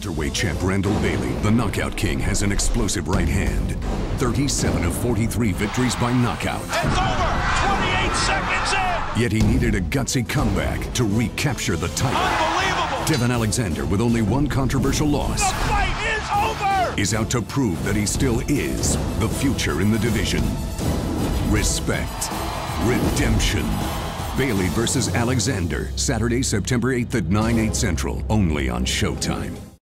Welterweight champ Randall Bailey, the Knockout King, has an explosive right hand. 37 of 43 victories by knockout. It's over! 28 seconds in! Yet he needed a gutsy comeback to recapture the title. Unbelievable! Devon Alexander, with only one controversial loss, The fight is over! is out to prove that he still is the future in the division. Respect. Redemption. Bailey versus Alexander, Saturday, September 8th at 9/8 Central, only on Showtime.